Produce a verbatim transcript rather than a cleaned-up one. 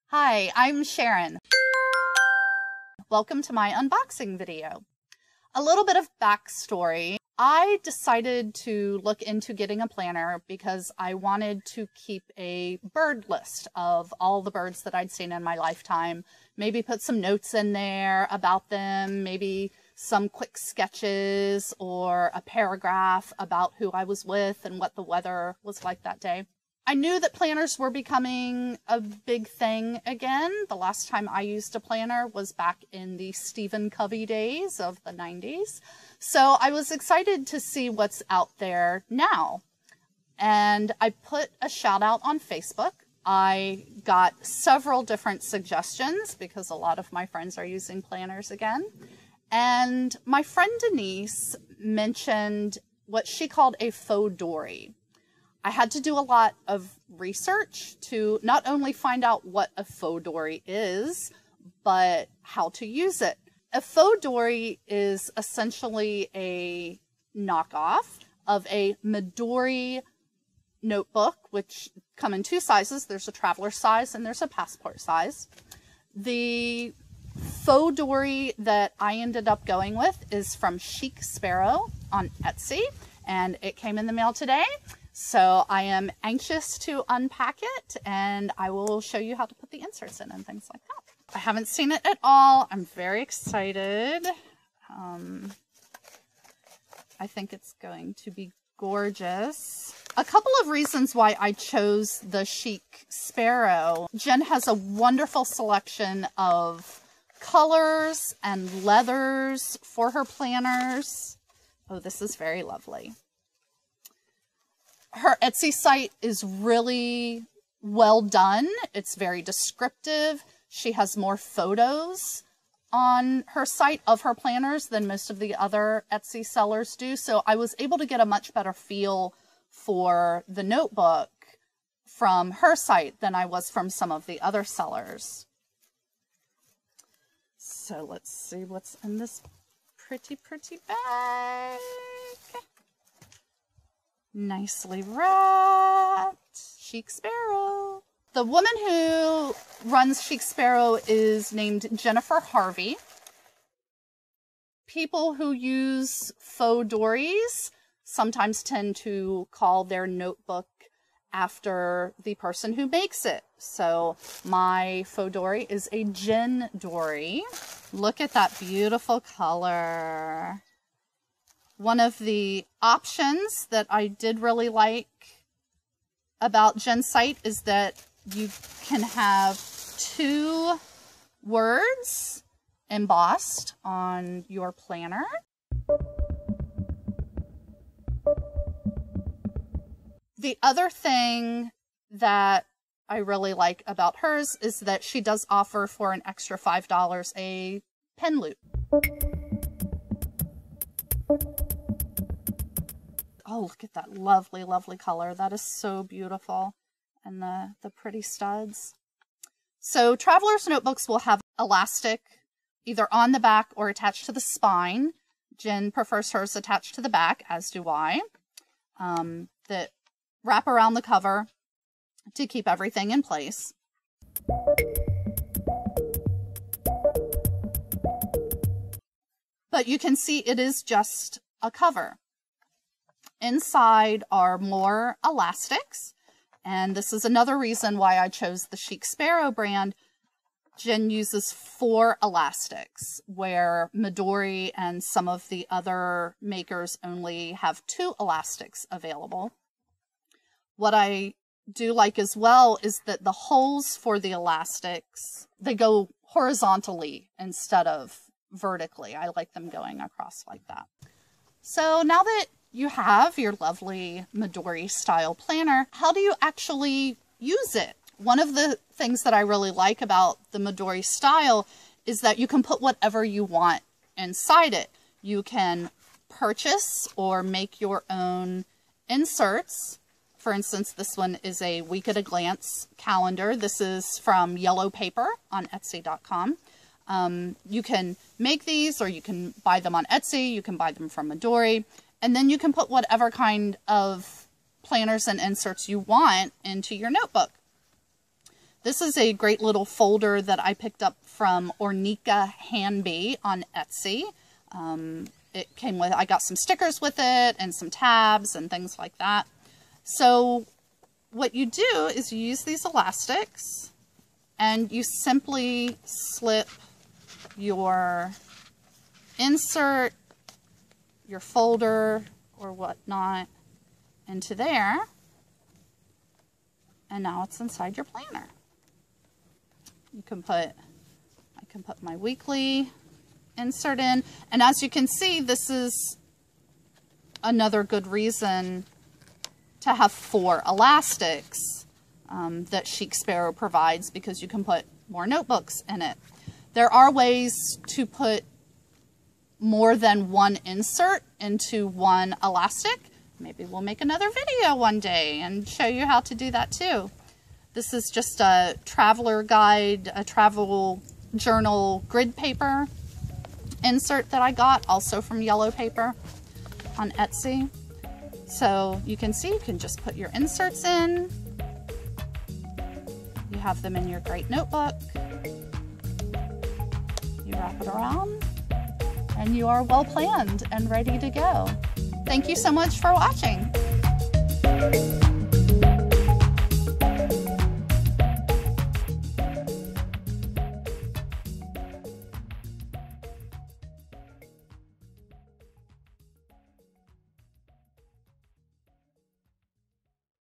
Hi, I'm Sharon. Welcome to my unboxing video. A little bit of backstory. I decided to look into getting a planner because I wanted to keep a bird list of all the birds that I'd seen in my lifetime. Maybe put some notes in there about them, maybe some quick sketches or a paragraph about who I was with and what the weather was like that day. I knew that planners were becoming a big thing again. The last time I used a planner was back in the Stephen Covey days of the nineties. So I was excited to see what's out there now. And I put a shout out on Facebook. I got several different suggestions because a lot of my friends are using planners again. And my friend Denise mentioned what she called a fauxdori. I had to do a lot of research to not only find out what a fauxdori is, but how to use it. A fauxdori is essentially a knockoff of a Midori notebook, which come in two sizes. There's a traveler size and there's a passport size. The fauxdori that I ended up going with is from Chic Sparrow on Etsy, and it came in the mail today. So I am anxious to unpack it, and I will show you how to put the inserts in and things like that. I haven't seen it at all. I'm very excited. Um, I think it's going to be gorgeous. A couple of reasons why I chose the Chic Sparrow. Jen has a wonderful selection of colors and leathers for her planners. Oh, this is very lovely. Her Etsy site is really well done. It's very descriptive. She has more photos on her site of her planners than most of the other Etsy sellers do. So I was able to get a much better feel for the notebook from her site than I was from some of the other sellers. So let's see what's in this pretty, pretty bag. Nicely wrapped. Chic Sparrow. The woman who runs Chic Sparrow is named Jennifer Harvey. People who use fauxdoris sometimes tend to call their notebook after the person who makes it. So my fauxdori is a Jendori. Look at that beautiful color. One of the options that I did really like about Jen's site is that you can have two words embossed on your planner. The other thing that I really like about hers is that she does offer for an extra five dollars a pen loop. Oh, look at that lovely, lovely color. That is so beautiful. And the, the pretty studs. So traveler's notebooks will have elastic either on the back or attached to the spine. Jen prefers hers attached to the back, as do I. Um, that wrap around the cover to keep everything in place. But you can see it is just a cover. Inside are more elastics, and this is another reason why I chose the Chic Sparrow brand. Jen uses four elastics, where Midori and some of the other makers only have two elastics available. What I do like as well is that the holes for the elastics, they go horizontally instead of vertically. I like them going across like that. So now that you have your lovely Midori-style planner, how do you actually use it? One of the things that I really like about the Midori-style is that you can put whatever you want inside it. You can purchase or make your own inserts. For instance, this one is a week at a glance calendar. This is from Yellow Paper on Etsy dot com. Um, you can make these, or you can buy them on Etsy. You can buy them from Midori. And then you can put whatever kind of planners and inserts you want into your notebook. This is a great little folder that I picked up from Ornica Hanby on Etsy. Um, it came with, I got some stickers with it and some tabs and things like that. So what you do is you use these elastics and you simply slip your insert, your folder or whatnot into there, and now it's inside your planner. You can put, I can put my weekly insert in, and as you can see, this is another good reason to have four elastics um, that Chic Sparrow provides, because you can put more notebooks in it. There are ways to put more than one insert into one elastic. Maybe we'll make another video one day and show you how to do that too. This is just a traveler guide, a travel journal grid paper insert that I got, also from Yellow Paper on Etsy. So you can see, you can just put your inserts in. You have them in your great notebook. You wrap it around, and you are well planned and ready to go. Thank you so much for watching.